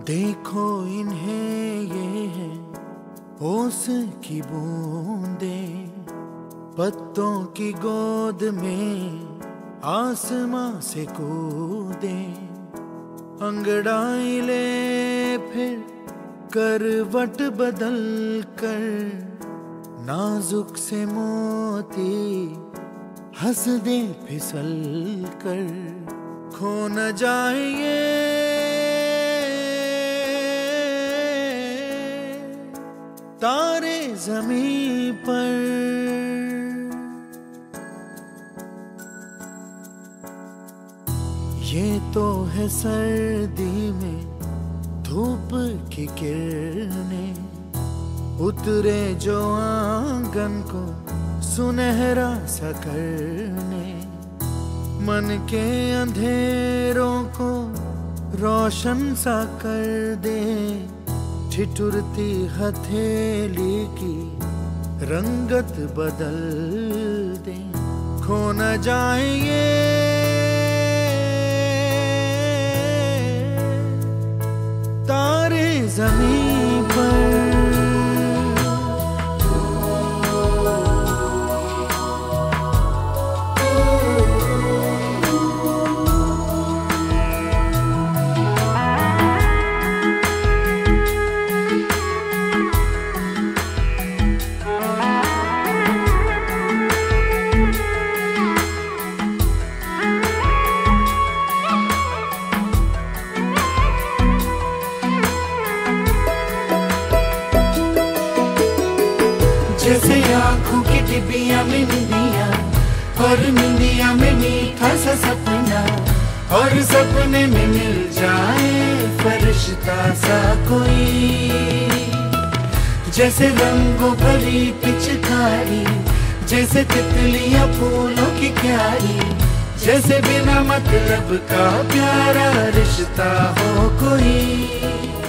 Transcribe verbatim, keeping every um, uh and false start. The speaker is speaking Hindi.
देखो इन्हें ये है ओस की बूंदे, पत्तों की गोद में आसमां से कूदे। अंगड़ाई ले फिर करवट बदल कर, नाजुक से मोती हंस दे फिसल कर। खो न जाए ये तारे ज़मीं पर, ये तो है सर्दी में धूप की किरणें, उतरे जो आंगन को सुनहरा सा करने। मन के अंधेरों को रोशन सा कर दे, ठिठुरती हथेली की रंगत बदल दे। खो न जाए ये तारे ज़मीं पर। जैसे आँखों की डिबिया में निंदिया, और निंदिया में मीठा सा सपना, और सपने में मिल जाए फरिश्ता सा कोई। जैसे रंगों भरी पिचकारी, जैसे तितलियां फूलों की क्यारी, जैसे बिना मतलब का प्यारा रिश्ता हो कोई।